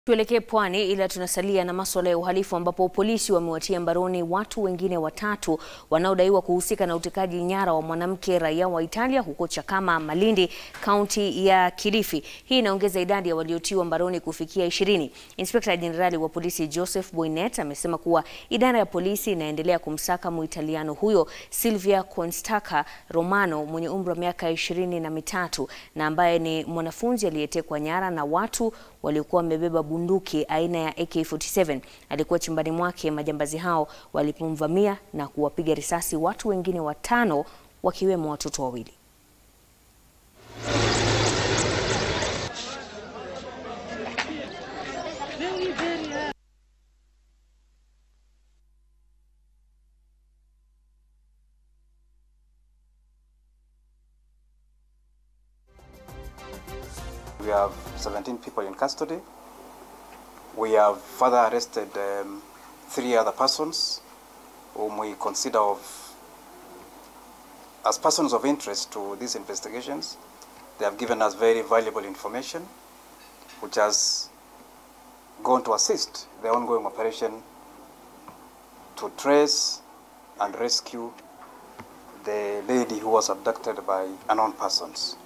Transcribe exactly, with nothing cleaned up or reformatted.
Tuelekee pwani ila tunasalia na masuala ya uhalifu ambapo polisi wamewatia mbaroni watu wengine watatu wanaodaiwa kuhusika na utekaji nyara wa mwanamke raia wa Italia huko Chakama Malindi, kaunti ya Kilifi. Hii inaongeza idadi ya waliotiwa mbaroni kufikia ishirini. Inspekta Jenerali wa polisi Joseph Boynet amesema kuwa idara ya polisi inaendelea kumsaka Muitaliano huyo Silvia Constanca Romano mwenye umri wa miaka ishirini na mitatu na ambaye ni mwanafunzi aliyetekwa nyara na watu waliokuwa wamebeba bunduki aina ya A K arobaini na saba. Alikuwa chumbani mwake majambazi hao walipomvamia na kuwapiga risasi watu wengine watano wakiwemo watoto wawili. We have seventeen people in custody. We have further arrested um, three other persons whom we consider of as persons of interest to these investigations. They have given us very valuable information which has gone to assist the ongoing operation to trace and rescue the lady who was abducted by unknown persons.